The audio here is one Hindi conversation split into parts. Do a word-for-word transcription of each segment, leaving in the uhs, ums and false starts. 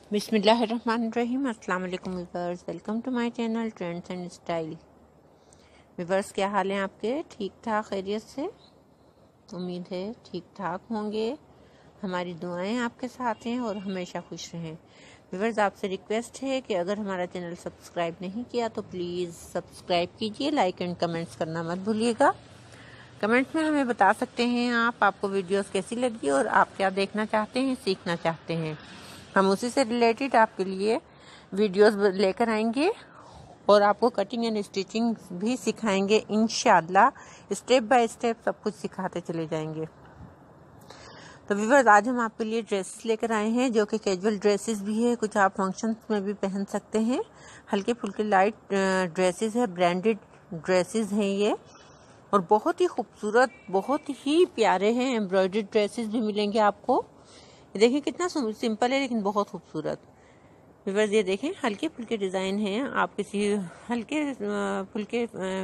बिस्मिल्लाहिर्रहमानिर्रहीम। अस्सलाम वालेकुम viewers, welcome to my channel trends and style. Viewers, क्या हाल है आपके? ठीक ठाक खैरियत से? उम्मीद है ठीक ठाक होंगे। हमारी दुआएं आपके साथ हैं और हमेशा खुश रहें। व्यूअर्स, आपसे रिक्वेस्ट है कि अगर हमारा चैनल सब्सक्राइब नहीं किया तो प्लीज़ सब्सक्राइब कीजिए, लाइक एंड कमेंट्स करना मत भूलिएगा। कमेंट्स में हमें बता सकते हैं आप आपको वीडियोस कैसी लगी और आप क्या देखना चाहते हैं, सीखना चाहते हैं। हम उसी से रिलेटेड आपके लिए वीडियोस लेकर आएंगे और आपको कटिंग एंड स्टिचिंग भी सिखाएंगे इंशाल्लाह। स्टेप बाय स्टेप सब कुछ सिखाते चले जाएंगे। तो व्यूअर्स, आज हम आपके लिए ड्रेसेस लेकर आए हैं जो कि कैजुअल ड्रेसेस भी है, कुछ आप फंक्शंस में भी पहन सकते हैं। हल्के फुल्के लाइट ड्रेसेस है, ब्रांडेड ड्रेसेस हैं ये, और बहुत ही खूबसूरत, बहुत ही प्यारे हैं। एम्ब्रॉयडर्ड ड्रेसेस भी मिलेंगे आपको। देखिए कितना सिंपल है लेकिन बहुत खूबसूरत। व्यूअर्स, ये देखें हल्के फुल्के डिज़ाइन हैं। आप किसी हल्के फुल्के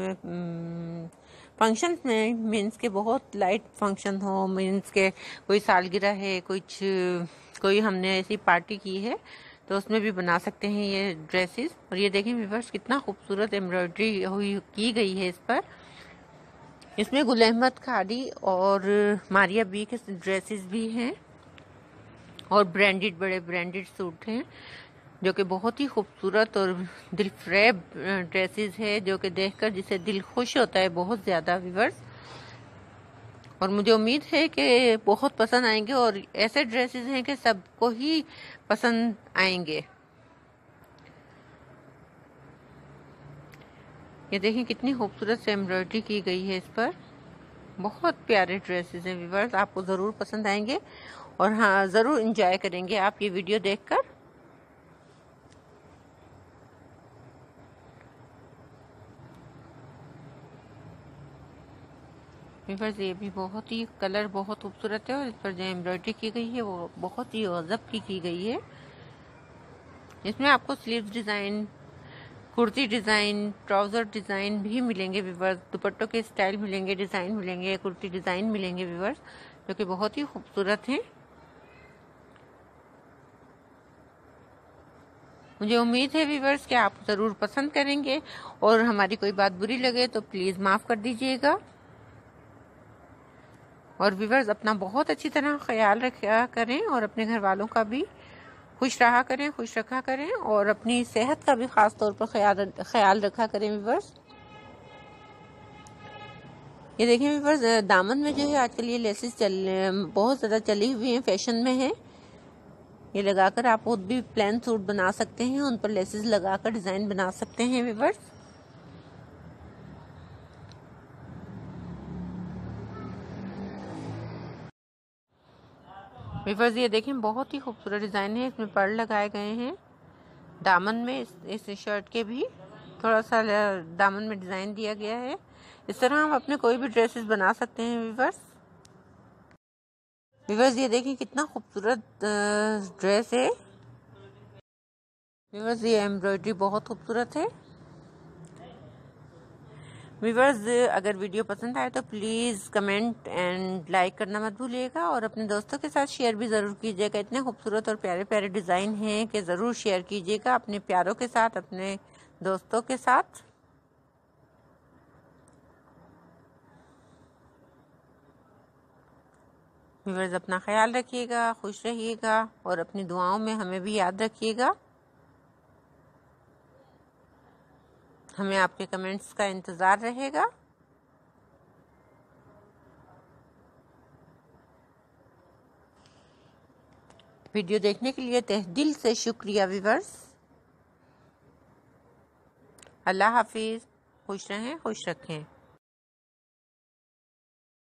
फंक्शन में, मीन्स के बहुत लाइट फंक्शन हो, मीन्स के कोई सालगिरह है, कुछ कोई हमने ऐसी पार्टी की है तो उसमें भी बना सकते हैं ये ड्रेसेस। और ये देखें व्यूअर्स, कितना खूबसूरत एम्ब्रॉयडरी हुई की गई है इस पर। इसमें गुल अहमद खाड़ी और मारिया बी के ड्रेसेस भी हैं और ब्रांडेड, बड़े ब्रांडेड सूट हैं जो कि बहुत ही खूबसूरत और दिलफरेब ड्रेसेस है, जो कि देखकर जिसे दिल खुश होता है बहुत ज़्यादा व्यूअर्स। और मुझे उम्मीद है कि बहुत पसंद आएंगे और ऐसे ड्रेसेस हैं कि सबको ही पसंद आएंगे। ये देखें कितनी खूबसूरत से एम्ब्रॉयडरी की गई है इस पर। बहुत प्यारे ड्रेसेस हैं व्यूअर्स, आपको ज़रूर पसंद आएंगे और हाँ, ज़रूर इंजॉय करेंगे आप ये वीडियो देखकर। व्यूअर्स, ये भी बहुत ही कलर बहुत खूबसूरत है और इस पर जो एम्ब्रॉयडरी की गई है वो बहुत ही गजब की की गई है। इसमें आपको sleeves design, kurti design, trouser design भी मिलेंगे व्यूअर्स। दुपट्टों के स्टाइल मिलेंगे, डिज़ाइन मिलेंगे, कुर्ती डिज़ाइन मिलेंगे व्यूअर्स, जो कि बहुत ही खूबसूरत हैं। मुझे उम्मीद है व्यूअर्स कि आप ज़रूर पसंद करेंगे और हमारी कोई बात बुरी लगे तो प्लीज़ माफ़ कर दीजिएगा। और व्यूअर्स, अपना बहुत अच्छी तरह ख्याल रखा करें और अपने घर वालों का भी खुश रहा करें, खुश रखा करें और अपनी सेहत का भी ख़ास तौर पर ख्याल ख्याल रखा करें व्यूअर्स। ये देखें व्यूअर्स, दामन में जो है आजकल ये लेसेस चल बहुत ज़्यादा चली हुई हैं, फैशन में है। ये लगाकर आप खुद भी प्लेन सूट बना सकते हैं, उन पर लेसेस लगाकर डिज़ाइन बना सकते हैं व्यूअर्स। व्यूअर्स, ये देखें बहुत ही खूबसूरत डिज़ाइन है। इसमें पर्ल लगाए गए हैं दामन में। इस, इस शर्ट के भी थोड़ा सा दामन में डिज़ाइन दिया गया है। इस तरह हम अपने कोई भी ड्रेसेस बना सकते हैं व्यूअर्स। व्यूअर्स, ये देखें कितना खूबसूरत ड्रेस है व्यूअर्स। ये एम्ब्रॉयडरी बहुत खूबसूरत है व्यूअर्स। अगर वीडियो पसंद आए तो प्लीज़ कमेंट एंड लाइक करना मत भूलिएगा और अपने दोस्तों के साथ शेयर भी ज़रूर कीजिएगा। इतने खूबसूरत और प्यारे प्यारे डिज़ाइन हैं कि ज़रूर शेयर कीजिएगा अपने प्यारों के साथ, अपने दोस्तों के साथ। व्यूअर्स, अपना ख्याल रखिएगा, खुश रहिएगा और अपनी दुआओं में हमें भी याद रखिएगा। हमें आपके कमेंट्स का इंतज़ार रहेगा। वीडियो देखने के लिए तहे दिल से शुक्रिया व्यूअर्स। अल्लाह हाफिज़। खुश रहें, खुश रखें।